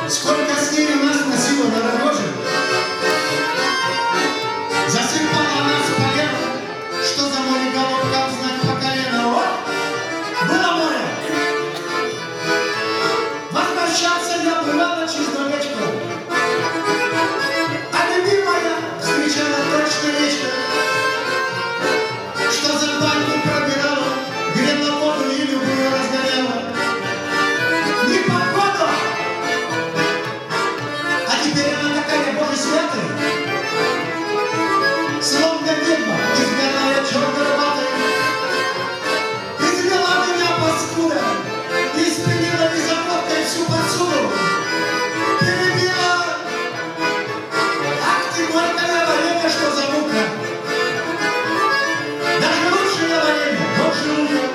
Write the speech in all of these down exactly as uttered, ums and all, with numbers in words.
Сколько с ней у нас носила на рогоже, засыпала нас по колено, что за море голубкам знать по колено. Вот, было море. Возвращался я, бывало, чисто речку, а любимая встречала точно речку, что за баньку пробирала, грела воду и любую разгоняла. Не погода! А теперь она такая, Боже святая, словно ведьма, изгоняя черно-рватой. Извела меня паскуда, испилила незаботкой всю посуду, перебила. Ах ты, горькое варенье, что за мука! Даже лучше на варенье, больше лука.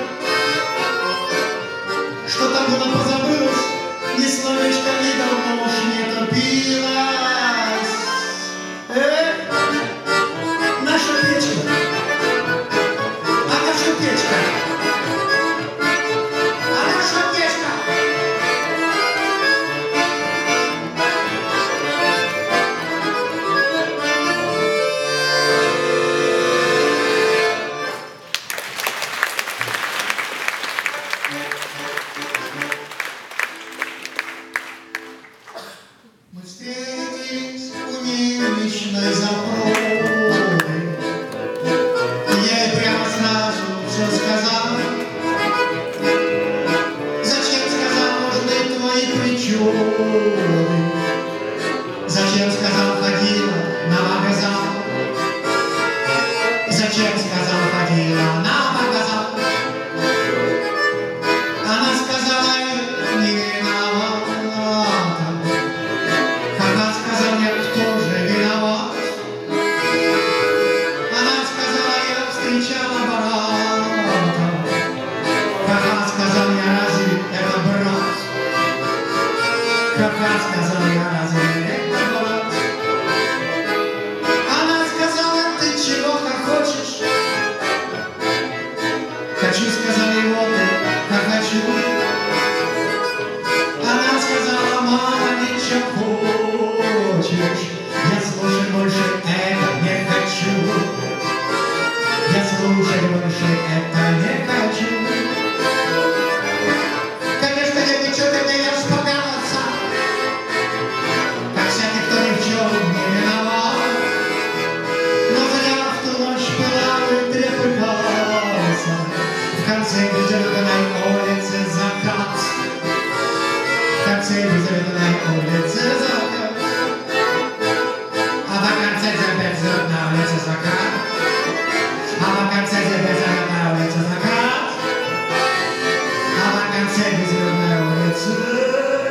Что там было, позабылось, ни словечко, ни давно уж не топилось. Эх, наша печка, а наша печка, а наша печка. Мы встретились у немощной запруды. Я ей прямо сразу все сказал. Зачем, сказал, нужны твои причуды? Зачем, сказал, ходила на магазин? Зачем, сказал, ходила на магазин? Она сказала, я не виновата. Она сказала, я кто же виноват? Она сказала, я встречала брата. Она сказала, я разве это брат? Она сказала, я разве это брат? Она сказала, ты чего-то хочешь? Хочу, сказали, вот как хочу. Она сказала, мама, ничего хочешь. Я слушать больше это не хочу. Я слушать больше это не хочу. Конечно, я ничего ты не ешь поганаться, как вся никто ни в чем не виноват. Но зря в ту ночь пылал и трепыхался. В конце безлюдной улицы закат. В конце безлюдной улицы закат. А в конце безлюдной улицы закат. А в конце безлюдной улицы закат. А в конце безлюдной улицы.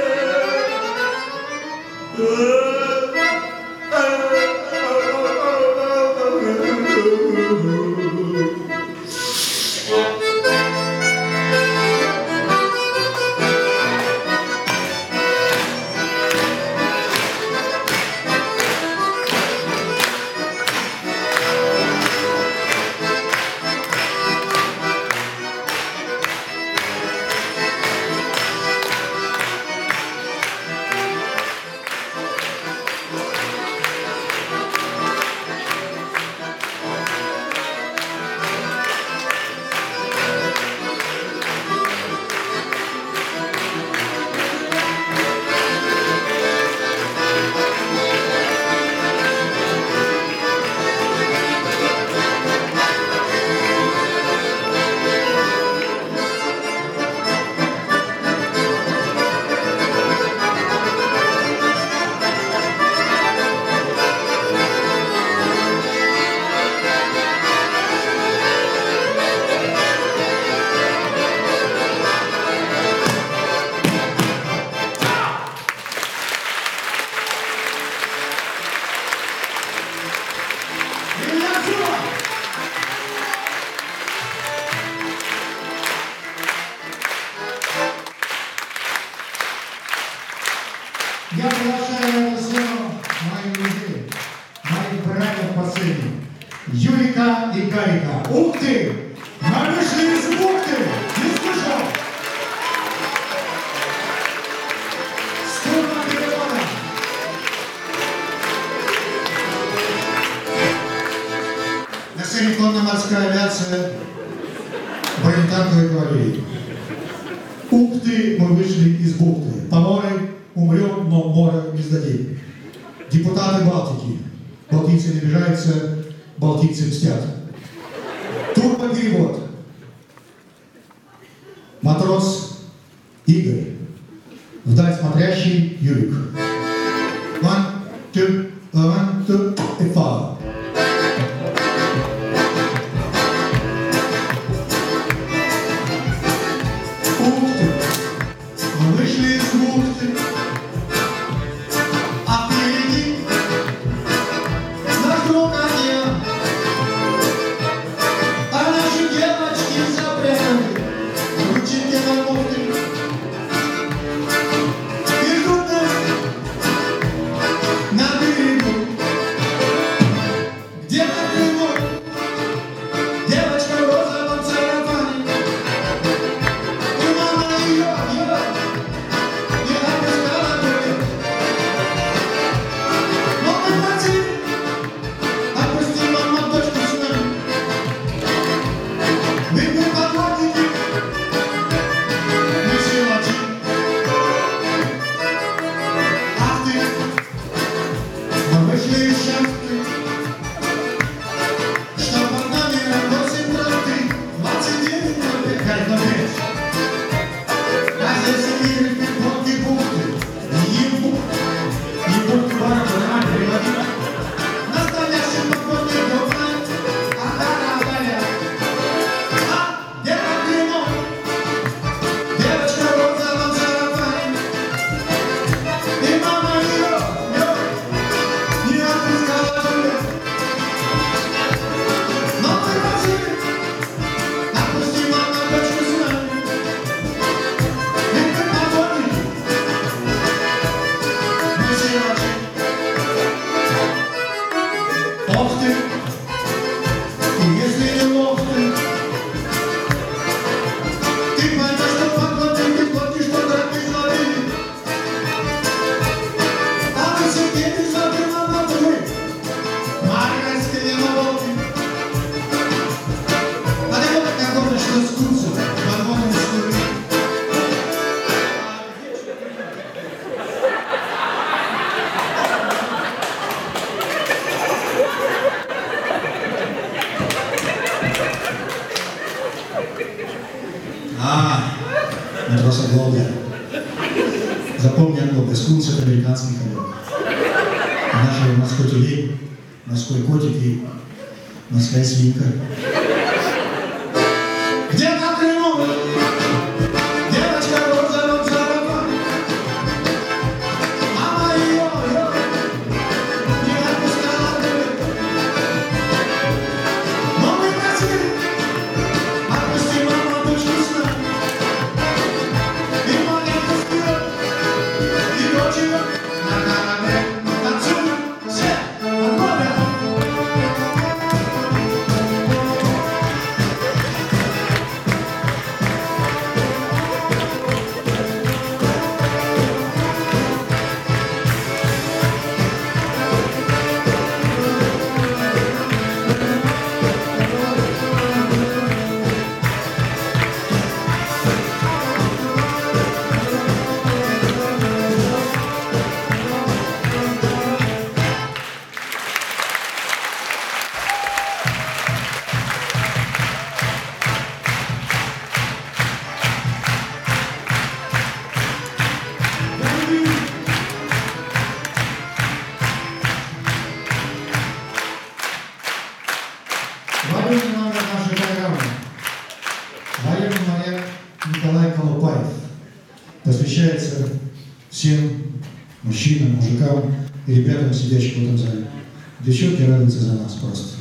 Я приглашаю на сцену моих друзей, моих братьев по сцене, Юрика и Гарика. Ух ты! Мы вышли из бухты! Не слышал! Сколько Операция бронетанковой кавалерии. Ух ты, мы вышли из бухты. Поморы, умрем, но море не сдадим. Депутаты Балтики. Балтийцы не обижаются, балтийцы мстят. Турбоперевод. Матрос Игорь. Вдаль смотрящий Юрик. One, two, one, two, и фа. Ух ты, мы вышли из бухты, а впереди наш друг океан, а наши девочки запрятаны в ручейке на бухты. И ждут нас на берегу, где-то прямой девочка в розовом сарафане. И мама ее, ее не отпускала берег. Но мы хотим, отпусти, мама, дочку с нами. Ведь мы подводники, мы силачи. Ах ты, мы вышли из шахты, что под нами восемь трасты, двадцать девять ноль пять ноль пять. А здесь и мир, и бухты, бухты, и ебу, и бухты, барабы, нормально переводи. Настоящий подводный документ, а да-да-да-да. А, где-то прямой девочка в розовом сарафане. И мама ее, ее не отпускала берег. Но мы просили, отпусти, мама, дочку с нами. Ведь мы подводники, мы силачи. Ох ты, и если не лох ты, ты поймешь, что подводник, ты платишь, что дорогие злодеи. А мы все дети смотрим на моторы, маргарские молоты. А ты вот так говоришь, что скучно, подводный истории. А, матрос Оглобля. Запомни, Оглобля, скунс — это американский хорек. Наши морской тюлень, морской котик и морская свинка. Где на Крыму девочка в розовом сарафане. Мама ее, ее не отпускала берег. Но мы просили, отпусти, мама, дочку с нами. И маленькую вперед, и дочь ее на корабле. Танцуем все, Оглобля. Военный номер нашей программы. Военный моряк Николай Колупаев. Посвящается всем мужчинам, мужикам и ребятам, сидящим в этом зале. Девчонки радуются за нас просто.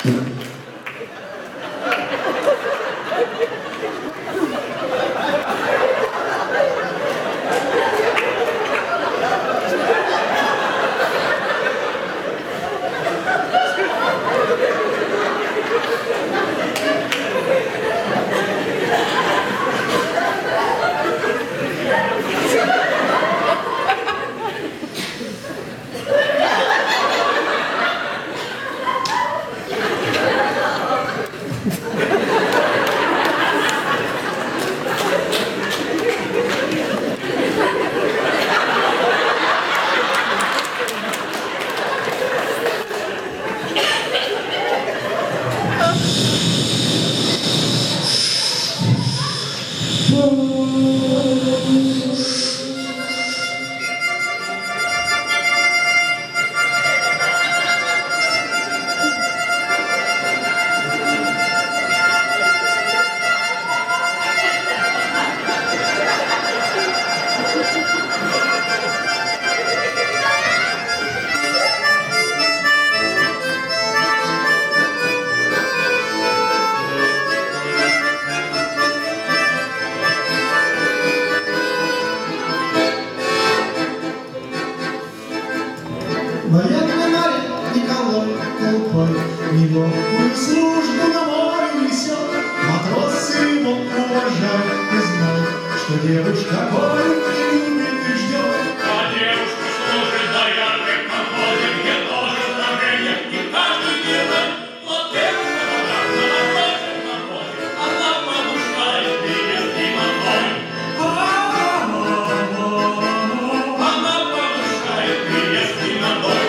Военный моряк Николай Колупай нелегкую службу на море несет. Матросы его уважают и знают, что девушка горю и любит и ждет. А девушка служит на яркой подводе, где тоже сражение, и каждый делает. Вот девушка вода на морозе, на море, она повышает перед ним огонь. Она повышает перед ним огонь.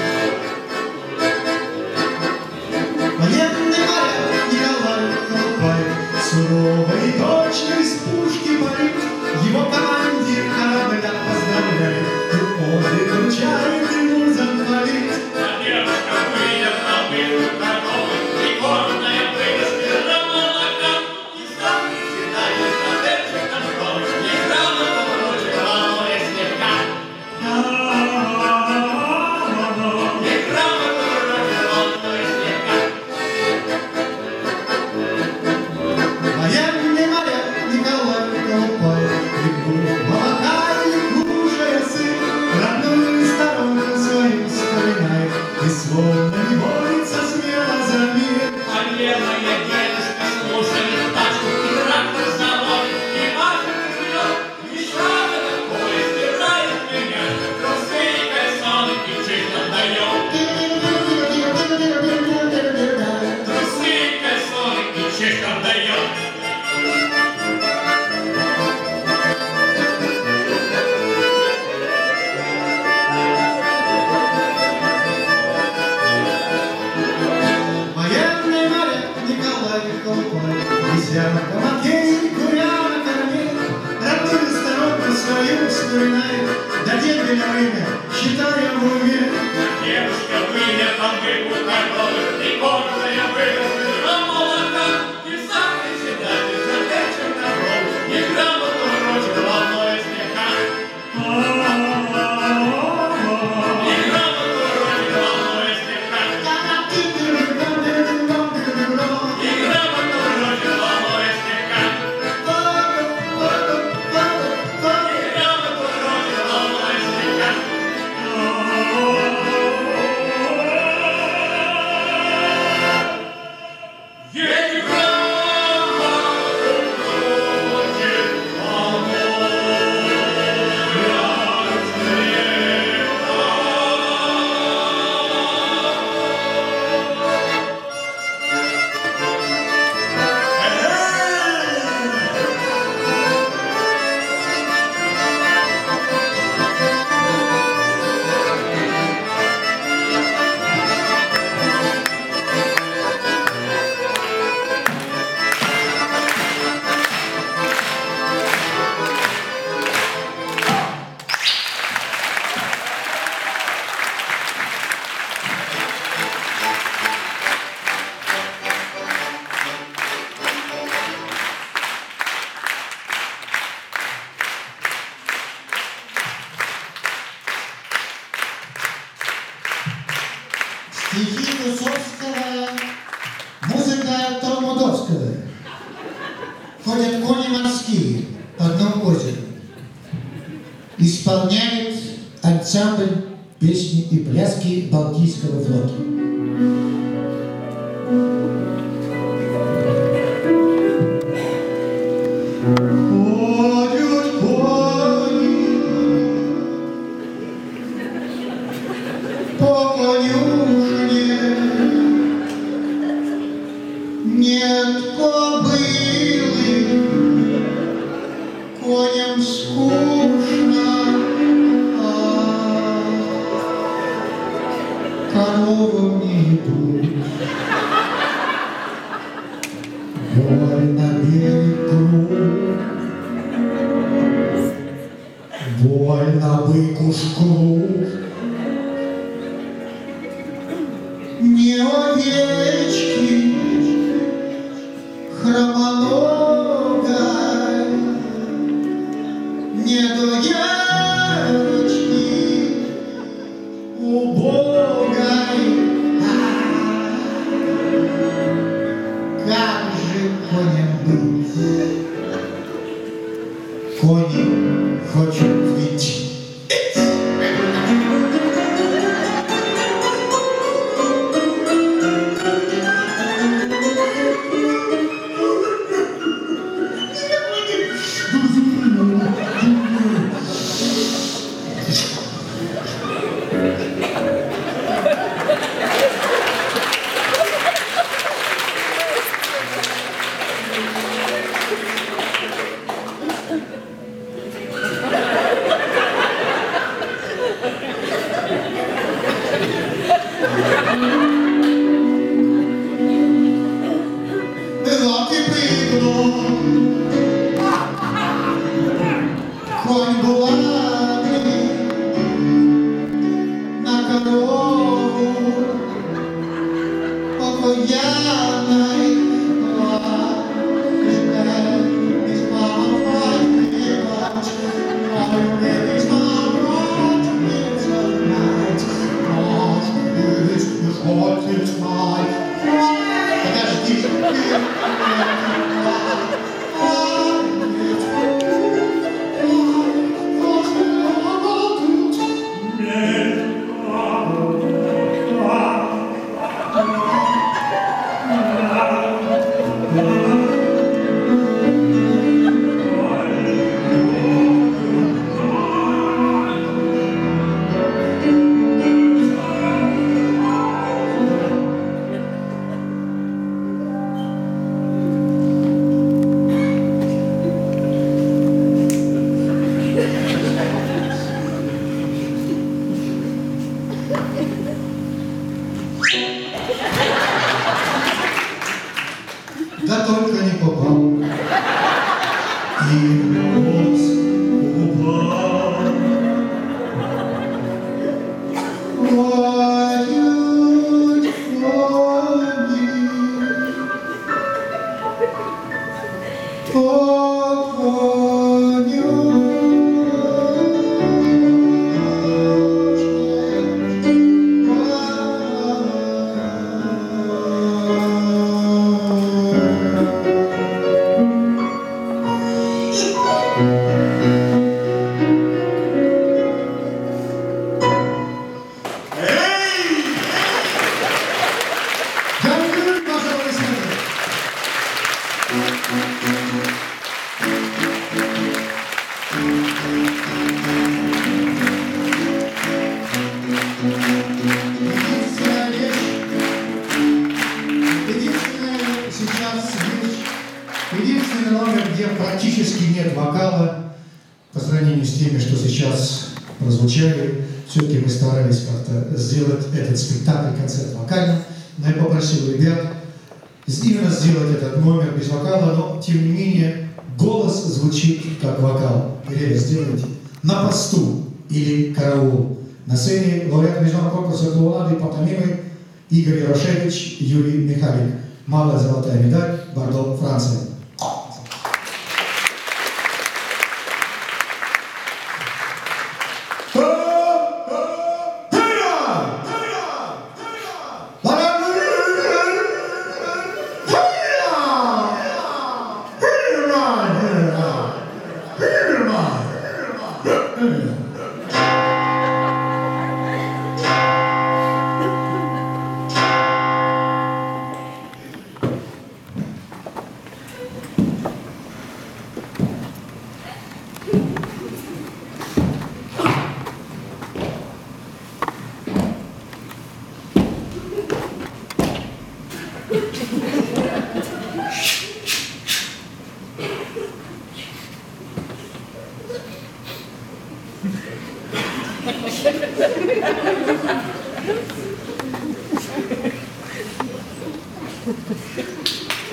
Военный моряк Николай Колупай сурово и точно из пушки парит. Его командир корабля поздравляет, и подвиг вручает ему замполит. А девушка выйдет на битву коровы, и гордая вырастет на молока. И сам приседает на дерчик на школы, и грамотно вручит головой слегка. И грамотно вручит головой слегка. Военный моряк Николай Колупай, лягушек молока и лягушая сын, родную сторонку свою вспоминает и словно не борется смело за мир. А левая девушка слушает тачку, и трактор заводит, и машет вперед. И шага такое стирает меня, трусы и кальсоны и чисто дает. Трусы и кальсоны и чисто дает. Военный моряк Николай Колупай, вися на комоде и куря на корме, родную сторонку свою вспоминает, да дебеля время, считая в уме. Девушка выйдет на быку коровы, и гордая вырастет на молока. И сам приседает за дерчик на ров, и грамотно вручит головой слегка. И грамотно вручит головой слегка. И грамотно вручит головой слегка. И грамотно вручит головой слегка. сказать? Ходят кони морские по одному озеру. Исполняет ансамбль песни и пляски Балтийского флота. Ходят кони по конюшне, нет кобылы, коням скучно, а коровам не идут. Вольно берег круг, вольно быку шкруг, не овечки, хромоногой, не доярочки, убогой. Как же коням быть? Кони хочет выйти. Конь булавый на корову покоянной ласке из мамы плач, мой из мамы знать, хочет знать. Подожди, да только не попал. И нос упал. Воют кони по единственный номер, где практически нет вокала, по сравнению с теми, что сейчас прозвучали, все-таки мы старались как-то сделать этот спектакль, концерт вокальным, но я попросил ребят именно сделать этот номер без вокала, но тем не менее голос звучит как вокал. Ребят, сделайте на посту или караул. На сцене лауреат международного конкурса клоунады и пантомимы Игорь Ярошевич, Юрий Михалик. Малая золотая медаль, Бордо, Франция.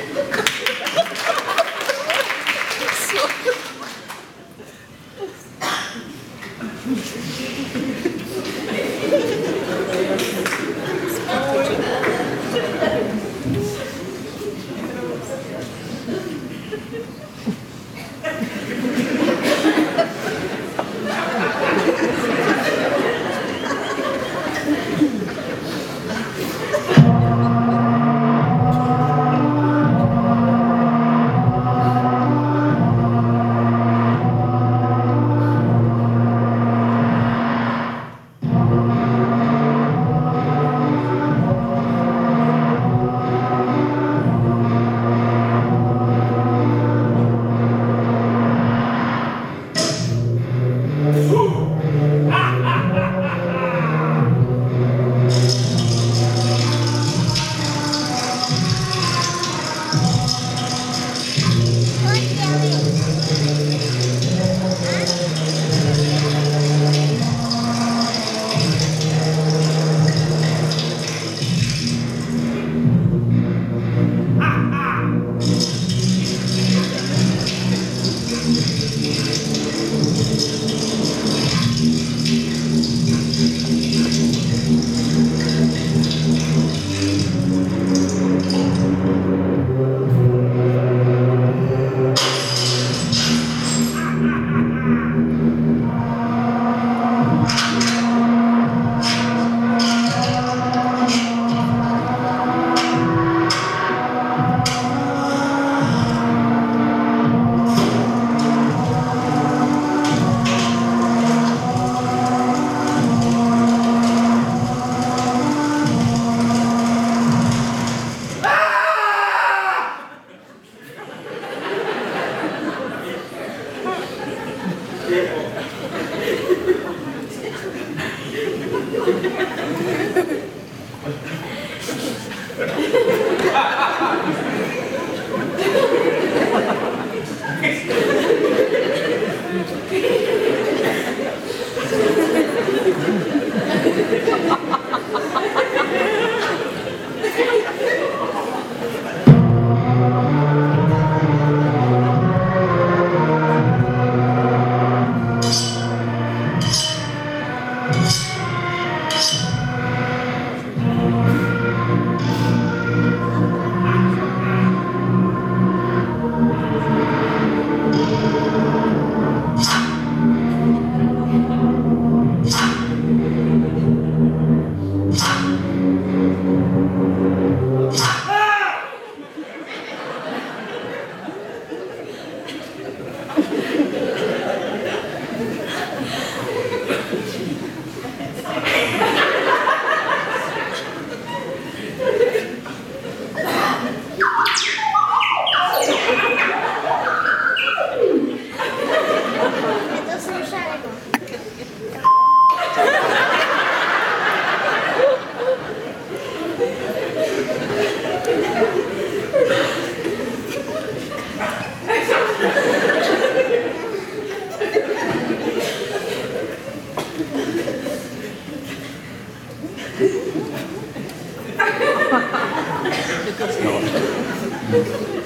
No.